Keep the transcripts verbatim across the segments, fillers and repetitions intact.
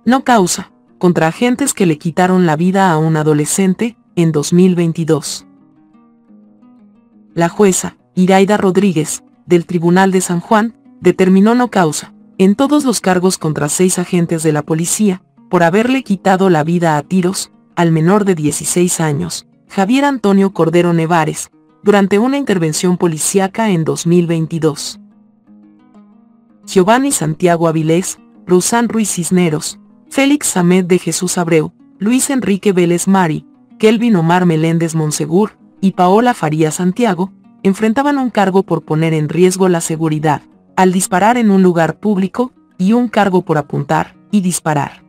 no causa, contra agentes que le quitaron la vida a un adolescente, en dos mil veintidós. La jueza, Iraida Rodríguez, del Tribunal de San Juan, determinó no causa, en todos los cargos contra seis agentes de la policía, por haberle quitado la vida a tiros, al menor de dieciséis años, Javier Antonio Cordero Nevares, durante una intervención policíaca en dos mil veintidós. Giovanni Santiago Avilés, Rusán Ruiz Cisneros, Félix Samet de Jesús Abreu, Luis Enrique Vélez Mari, Kelvin Omar Meléndez Monsegur y Paola Faría Santiago, enfrentaban un cargo por poner en riesgo la seguridad, al disparar en un lugar público, y un cargo por apuntar y disparar.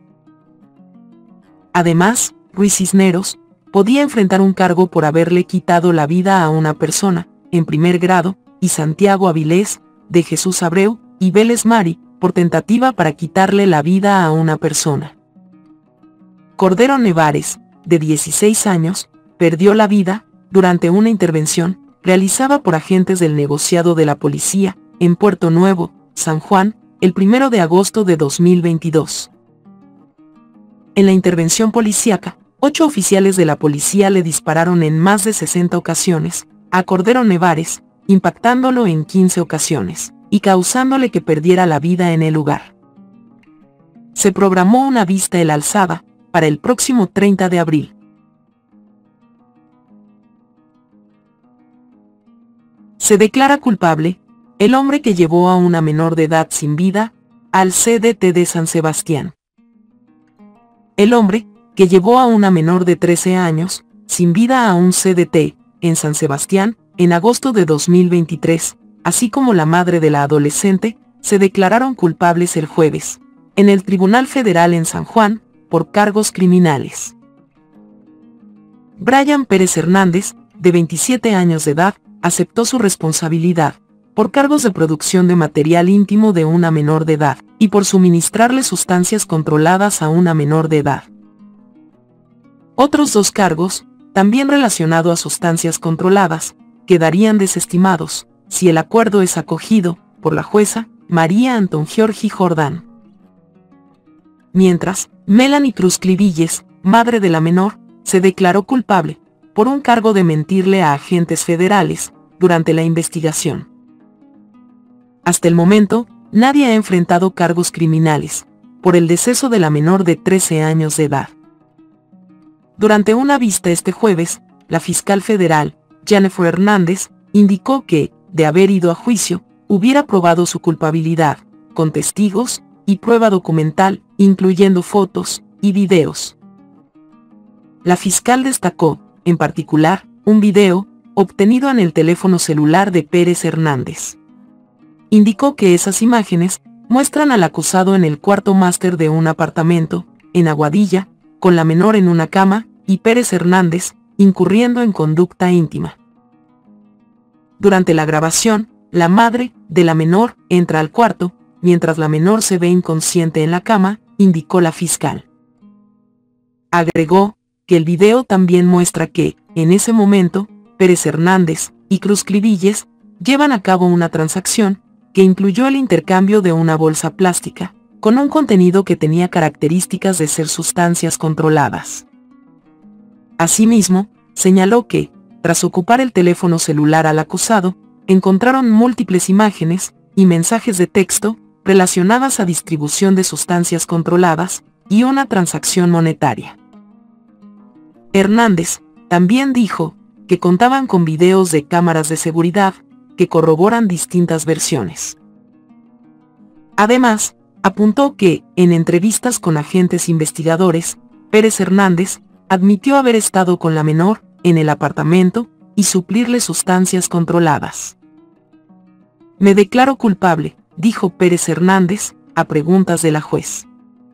Además, Ruiz Cisneros podía enfrentar un cargo por haberle quitado la vida a una persona, en primer grado, y Santiago Avilés, de Jesús Abreu, y Vélez Mari, por tentativa para quitarle la vida a una persona. Cordero Nevares, de dieciséis años, perdió la vida durante una intervención realizada por agentes del negociado de la policía, en Puerto Nuevo, San Juan, el primero de agosto de dos mil veintidós. En la intervención policíaca, ocho oficiales de la policía le dispararon en más de sesenta ocasiones a Cordero Nevares, impactándolo en quince ocasiones y causándole que perdiera la vida en el lugar. Se programó una vista en la alzada para el próximo treinta de abril. Se declara culpable el hombre que llevó a una menor de edad sin vida al C D T de San Sebastián. El hombre que llevó a una menor de trece años sin vida a un C D T en San Sebastián en agosto de dos mil veintitrés, así como la madre de la adolescente, se declararon culpables el jueves en el Tribunal Federal en San Juan por cargos criminales. Brian Pérez Hernández, de veintisiete años de edad, aceptó su responsabilidad por cargos de producción de material íntimo de una menor de edad y por suministrarle sustancias controladas a una menor de edad. Otros dos cargos, también relacionados a sustancias controladas, quedarían desestimados si el acuerdo es acogido por la jueza María Anton Giorgi Jordán. Mientras, Melanie Cruz Clivilles, madre de la menor, se declaró culpable por un cargo de mentirle a agentes federales durante la investigación. Hasta el momento, nadie ha enfrentado cargos criminales por el deceso de la menor de trece años de edad. Durante una vista este jueves, la fiscal federal, Jennifer Hernández, indicó que, de haber ido a juicio, hubiera probado su culpabilidad, con testigos y prueba documental, incluyendo fotos y videos. La fiscal destacó, en particular, un video obtenido en el teléfono celular de Pérez Hernández. Indicó que esas imágenes muestran al acusado en el cuarto máster de un apartamento, en Aguadilla, con la menor en una cama, y Pérez Hernández, incurriendo en conducta íntima. Durante la grabación, la madre de la menor entra al cuarto, mientras la menor se ve inconsciente en la cama, indicó la fiscal. Agregó que el video también muestra que, en ese momento, Pérez Hernández y Cruz Clivilles llevan a cabo una transacción que incluyó el intercambio de una bolsa plástica, con un contenido que tenía características de ser sustancias controladas. Asimismo, señaló que, tras ocupar el teléfono celular al acusado, encontraron múltiples imágenes y mensajes de texto relacionadas a distribución de sustancias controladas y una transacción monetaria. Hernández también dijo que contaban con videos de cámaras de seguridad que corroboran distintas versiones. Además, apuntó que, en entrevistas con agentes investigadores, Pérez Hernández admitió haber estado con la menor en el apartamento y suplirle sustancias controladas. Me declaro culpable, dijo Pérez Hernández, a preguntas de la juez.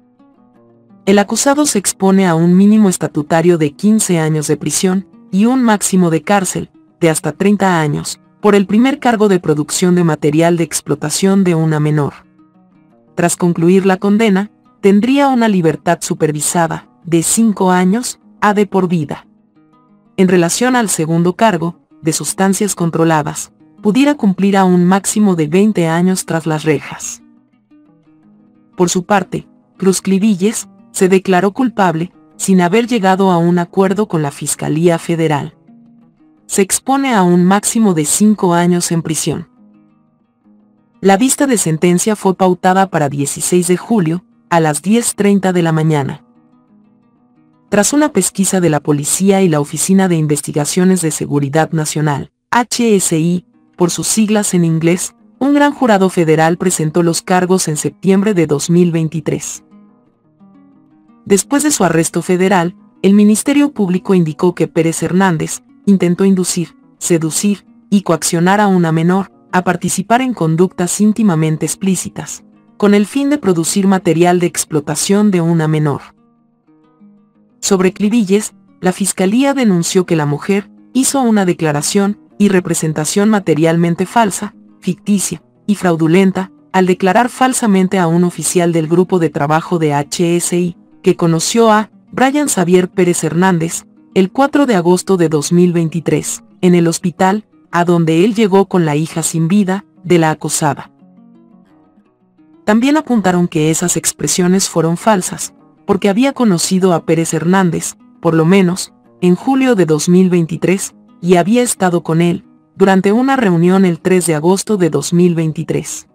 El acusado se expone a un mínimo estatutario de quince años de prisión y un máximo de cárcel, de hasta treinta años, por el primer cargo de producción de material de explotación de una menor. Tras concluir la condena, tendría una libertad supervisada, de cinco años, a de por vida. En relación al segundo cargo, de sustancias controladas, pudiera cumplir a un máximo de veinte años tras las rejas. Por su parte, Cruz Clivilles se declaró culpable, sin haber llegado a un acuerdo con la Fiscalía Federal. Se expone a un máximo de cinco años en prisión. La vista de sentencia fue pautada para dieciséis de julio, a las diez treinta de la mañana. Tras una pesquisa de la Policía y la Oficina de Investigaciones de Seguridad Nacional, H S I, por sus siglas en inglés, un gran jurado federal presentó los cargos en septiembre de dos mil veintitrés. Después de su arresto federal, el Ministerio Público indicó que Pérez Hernández intentó inducir, seducir y coaccionar a una menor a participar en conductas íntimamente explícitas, con el fin de producir material de explotación de una menor. Sobre Clivilles, la Fiscalía denunció que la mujer hizo una declaración y representación materialmente falsa, ficticia y fraudulenta, al declarar falsamente a un oficial del grupo de trabajo de H S I, que conoció a Brian Xavier Pérez Hernández, el cuatro de agosto de dos mil veintitrés, en el hospital, a donde él llegó con la hija sin vida de la acosada. También apuntaron que esas expresiones fueron falsas, porque había conocido a Pérez Hernández, por lo menos, en julio de dos mil veintitrés, y había estado con él, durante una reunión el tres de agosto de dos mil veintitrés.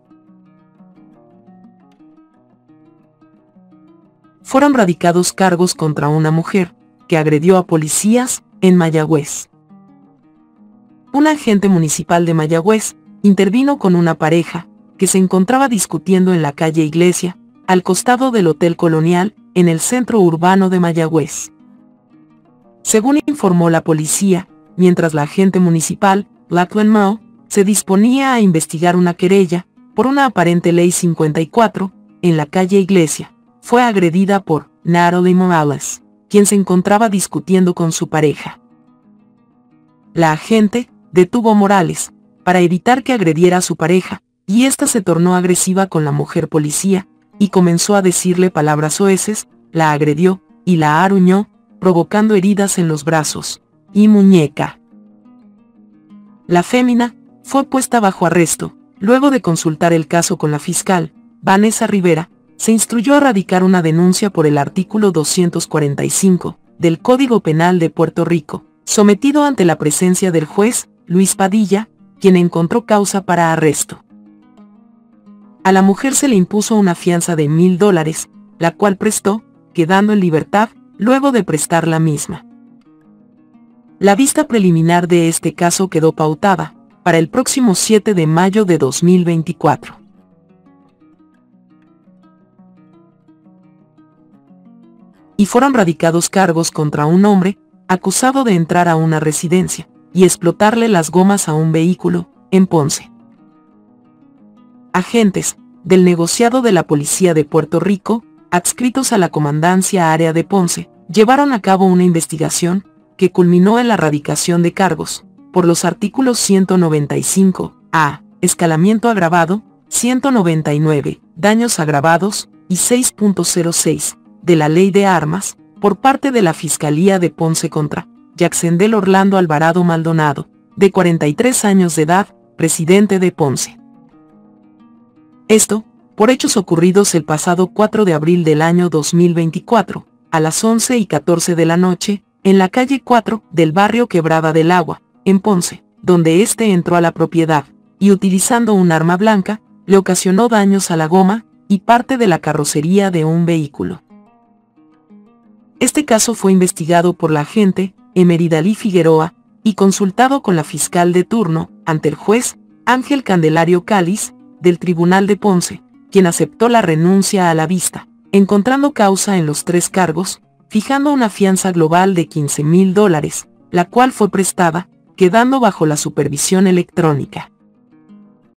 Fueron radicados cargos contra una mujer, que agredió a policías, en Mayagüez. Un agente municipal de Mayagüez intervino con una pareja, que se encontraba discutiendo en la calle Iglesia, al costado del Hotel Colonial, en el centro urbano de Mayagüez. Según informó la policía, mientras la agente municipal, Lachlan Mao, se disponía a investigar una querella, por una aparente ley cincuenta y cuatro, en la calle Iglesia, fue agredida por Natalie Morales, quien se encontraba discutiendo con su pareja. La agente detuvo a Morales, para evitar que agrediera a su pareja, y ésta se tornó agresiva con la mujer policía, y comenzó a decirle palabras soeces, la agredió, y la aruñó, provocando heridas en los brazos y muñeca. La fémina fue puesta bajo arresto. Luego de consultar el caso con la fiscal, Vanessa Rivera, se instruyó a radicar una denuncia por el artículo doscientos cuarenta y cinco del Código Penal de Puerto Rico, sometido ante la presencia del juez Luis Padilla, quien encontró causa para arresto. A la mujer se le impuso una fianza de mil dólares, la cual prestó, quedando en libertad, luego de prestar la misma. La vista preliminar de este caso quedó pautada para el próximo siete de mayo de dos mil veinticuatro. Y fueron radicados cargos contra un hombre, acusado de entrar a una residencia y explotarle las gomas a un vehículo, en Ponce. Agentes del negociado de la Policía de Puerto Rico, adscritos a la Comandancia Área de Ponce, llevaron a cabo una investigación que culminó en la radicación de cargos por los artículos ciento noventa y cinco A, escalamiento agravado, ciento noventa y nueve, daños agravados, y seis punto cero seis, de la Ley de Armas, por parte de la Fiscalía de Ponce contra Yaxendel Orlando Alvarado Maldonado, de cuarenta y tres años de edad, residente de Ponce. Esto, por hechos ocurridos el pasado cuatro de abril del año dos mil veinticuatro, a las once y catorce de la noche, en la calle cuatro del barrio Quebrada del Agua, en Ponce, donde éste entró a la propiedad, y utilizando un arma blanca, le ocasionó daños a la goma y parte de la carrocería de un vehículo. Este caso fue investigado por la agente Emeridalí Figueroa y consultado con la fiscal de turno ante el juez Ángel Candelario Cáliz del Tribunal de Ponce, quien aceptó la renuncia a la vista, encontrando causa en los tres cargos, fijando una fianza global de quince mil dólares, la cual fue prestada, quedando bajo la supervisión electrónica.